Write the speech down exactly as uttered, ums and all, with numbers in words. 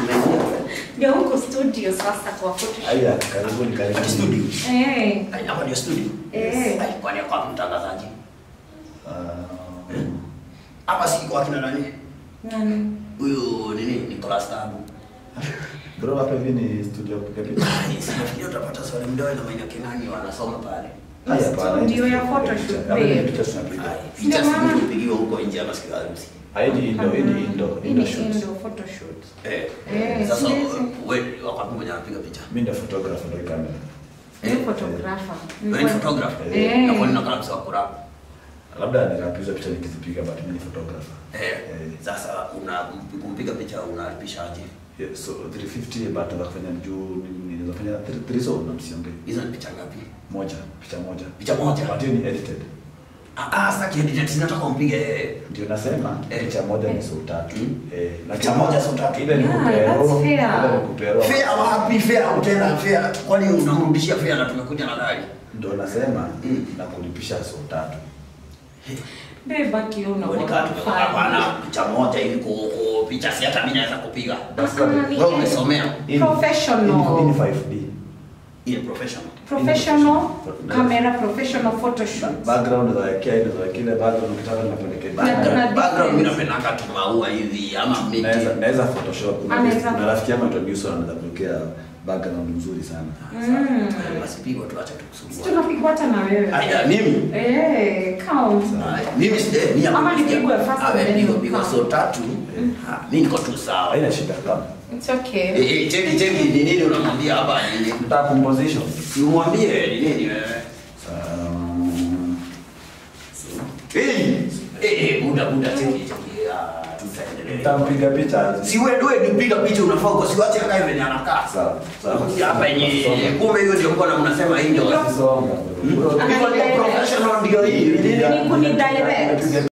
Ndio huko studio sasa kwa photoshoot. Aya, karibuni karibuni studio. Eh. Ai, hapa ndio studio. Eh. Ai, kwani kwa mtangazaji. Ah. Hapa si kwa kina nani? Nani? Huyu nini? Nicholas Tabu. Bro, hapa hivi ni studio kupiga picha. Ai, sinafikiri utapata swali mdogo na maana kinani wanasoma pale. Haya hapana. Studio ya photoshoot. Hapa ni picha tunapiga. Ai, picha zinapigiwa huko nje ama siku harusi. Hii ni indo, hii ni indo, indo shoot. Indo photoshoot. Eh. Eh, Sasa yes. wewe wakati mmoja anapiga picha. Mimi ndio photographer ndio kamera. Ni photographer. Wewe ni photographer? Eh. Na kwa nini nakala kwa kurap? Labda nikapiga picha nikizipiga but mimi ni photographer. Eh. Sasa una kumpiga picha unalipisha aje? Yeah, so three fifty but nafanya juu nini nafanya three so na msionge. Hizo ni picha ngapi? Moja, picha moja. Picha moja. But hiyo ni edited. Ah, ah, sasa kiedit sinataka umpige eh. Ndio nasema Eh. picha moja ni so tatu. Eh, na Picha moja so tatu. ile ni Yeah, kupero. that's fair. Ile ni kupero. Fair wapi fair utenda fair? Kwani unamrudishia fair na tumekuja na gari? Ndio nasema Mm. na kulipisha so tatu. Babe, but you know. Ni kama hapana picha moja ili ku picha si hata mimi naweza kupiga. That's Ah, what ni- Wewe umesomea In- Professional. In, in five D. ile professional. Professional Na- camera, professional photoshoot. Background za kia ile za kile background ukitaka napelekea. Kuna Background background mimi difference. napenda tu maua hivi ama miti. Naweza naweza Photoshop. Anaweza- Na rafiki yangu introduce anaweza kuwekea background nzuri sana. Mm. Basi pigwa tu acha tukusumbua. Tunapigwa hata na wewe. Aya mimi. Eh, count. Aya, mimi si eh mimi Ama nipigwe first Awe and then pigo you pigo come. so tatu. Ah, mimi niko tu sawa. Haina shida kama. It's okay. Eh eh cheki cheki ni nini unamwambia hapa nini? Nataka composition. Simwambie ni nini wewe? Um, Eh eh eh muda muda cheki cheki ah tutaendelea. Nitampiga picha. Si wewe wewe nipiga picha unafaa uko siwache akae venye anakaa. Sawa. Sawa. Hapa yenyewe kumbe hiyo ndio mbona mnasema hii ndio. Songa. Hivyo ndio professional ndio hii. Ni kunidirect.